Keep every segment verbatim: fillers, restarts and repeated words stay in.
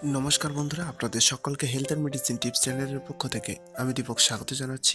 नमस्कार बंधुरा आपनादेर सकलके हेल्थ एंड मेडिसिन टिप्स चैनेलेर पक्ष थेके आमि दीपक स्वागत जानाच्छि।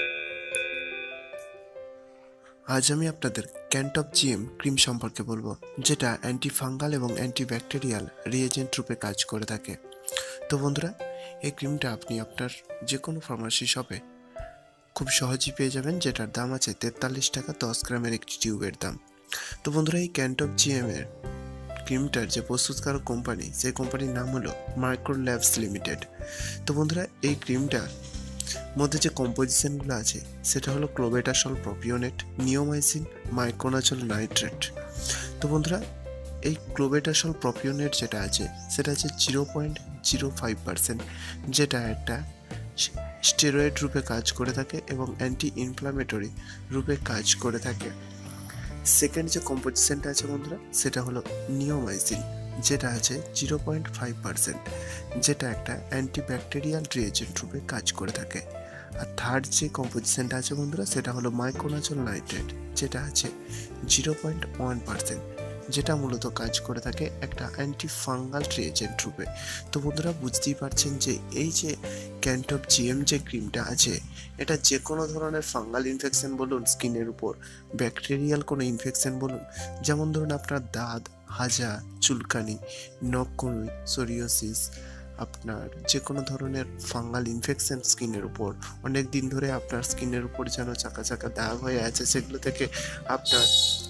आज आमि आपनादेर कैंटप जीएम क्रीम सम्पर्के बोलबो जेटा एंटी फांगाल एबं एंटी बैक्टेरियाल रिएजेंट रूपे काज करे थाके। तो बंधुरा এই ক্রিমটা আপনি আপনার যে কোনো ফার্মাসি শপে খুব সহজেই পেয়ে যাবেন, যেটার দাম আছে তেতাল্লিশ টাকা দশ গ্রামের একটি টিউবের দাম। তো বন্ধুরা এই ক্যান্টপ জিএম এর ক্রিমটার যে প্রস্তুতকারক কোম্পানি সেই কোম্পানির নাম হলো মাইক্রো ল্যাবস লিমিটেড। তো বন্ধুরা এই ক্রিমটার মধ্যে যে কম্পোজিশনগুলো আছে সেটা হলো clobetasol propionate, neomycin, miconazole nitrate. তো বন্ধুরা এই ক্লোবেটাসল প্রপিওনেট যেটা আছে সেটা আছে zero point zero five percent, যেটা একটা স্টেরয়েড রূপে কাজ করে থাকে এবং অ্যান্টি ইনফ্লামেটরি রূপে কাজ করে থাকে। সেকেন্ড যে কম্পোজিশনটা আছে বন্ধুরা সেটা হলো নিওমাইসিন, যেটা আছে জিরো পয়েন্ট ফাইভ পার্সেন্ট, যেটা একটা অ্যান্টিব্যাকটেরিয়াল রিয়েজেন্ট রূপে কাজ করে থাকে। আর থার্ড যে কম্পোজিশনটা আছে বন্ধুরা সেটা হলো মাইক্রোনাজল নাইট্রেট, যেটা আছে জিরো পয়েন্ট ওয়ান পার্সেন্ট, যেটা মূলত কাজ করে থাকে একটা অ্যান্টি ফাঙ্গাল রিয়েজেন্ট রূপে। তো বন্ধুরা বুঝতেই পারছেন যে এই যে ক্যান্টপ জিএম যে ক্রিমটা আছে এটা যে কোনো ধরনের ফাঙ্গাল ইনফেকশন বলুন, স্কিনের উপর ব্যাকটেরিয়াল কোনো ইনফেকশন বলুন, যেমন ধরুন আপনার দাঁত, হাজা, চুলকানি, নখকুনি, সোরিয়াসিস, আপনার যে কোনো ধরনের ফাঙ্গাল ইনফেকশন স্কিনের উপর অনেক দিন ধরে আপনার স্কিনের উপর যেন চাকা চাকা দাগ হয়ে আছে, সেগুলো থেকে আপনার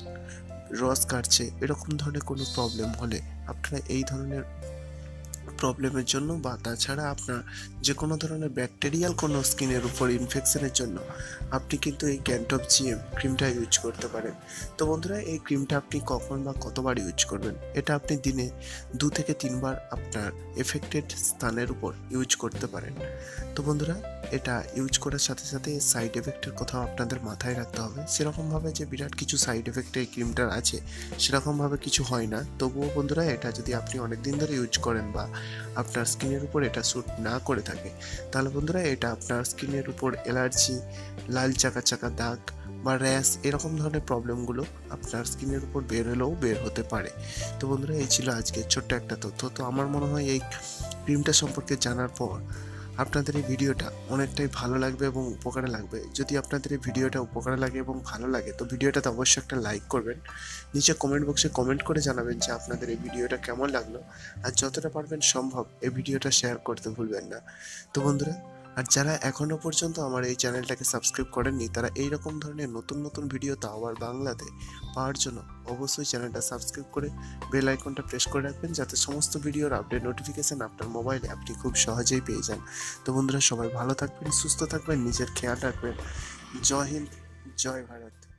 রস কাটছে, এরকম ধরনের কোনো প্রবলেম হলে আপনারা এই ধরনের প্রবলেমের জন্য বা তাছাড়া আপনার যে কোনো ধরনের ব্যাকটেরিয়াল কোনো স্কিনের উপর ইনফেকশনের জন্য আপনি কিন্তু এই ক্যান্টপ জিএম ক্রিমটা ইউজ করতে পারেন। তো বন্ধুরা এই ক্রিমটা আপনি কখন বা কতবার ইউজ করবেন, এটা আপনি দিনে দু থেকে তিনবার আপনার এফেক্টেড স্থানের উপর ইউজ করতে পারেন। তো বন্ধুরা এটা ইউজ করার সাথে সাথে সাইড এফেক্টের কথাও আপনাদের মাথায় রাখতে হবে। সেরকমভাবে যে বিরাট কিছু সাইড এফেক্ট এই ক্রিমটার আছে সেরকমভাবে কিছু হয় না। তবুও বন্ধুরা এটা যদি আপনি অনেক দিন ধরে ইউজ করেন বা আপনার স্কিনের উপর এটা স্যুট না করে থাকে তাহলে বন্ধুরা এটা আপনার স্কিনের উপর অ্যালার্জি, লাল চাকা চাকা দাগ বা র্যাশ এরকম ধরনের প্রবলেমগুলো আপনার স্কিনের উপর বের হলেও বের হতে পারে। তো বন্ধুরা এই ছিল আজকে ছোট্ট একটা তথ্য। তো আমার মনে হয় এই ক্রিমটা সম্পর্কে জানার পর আপনাদের এই ভিডিওটা অনেকটাই ভালো লাগবে এবং উপকারে লাগবে। যদি আপনাদের এই ভিডিওটা উপকারে লাগে এবং ভালো লাগে তো ভিডিওটাতে অবশ্যই একটা লাইক করবেন, নিচে কমেন্ট বক্সে কমেন্ট করে জানাবেন যে আপনাদের এই ভিডিওটা কেমন লাগলো, আর যতটা পারবেন সম্ভব এই ভিডিওটা শেয়ার করতে ভুলবেন না। তো বন্ধুরা আর যারা এখনও পর্যন্ত আমার এই চ্যানেলটাকে সাবস্ক্রাইব করেননি তারা এই রকম ধরনের নতুন নতুন ভিডিও তাও আবার বাংলাতে পাওয়ার জন্য অবশ্যই চ্যানেলটা সাবস্ক্রাইব করে বেল আইকনটা প্রেস করে রাখবেন, যাতে সমস্ত ভিডিওর আপডেট নোটিফিকেশান আপনার মোবাইলে আপনি খুব সহজেই পেয়ে যান। তো বন্ধুরা সবাই ভালো থাকবেন, সুস্থ থাকবেন, নিজের খেয়াল রাখবেন। জয় হিন্দ, জয় ভারত।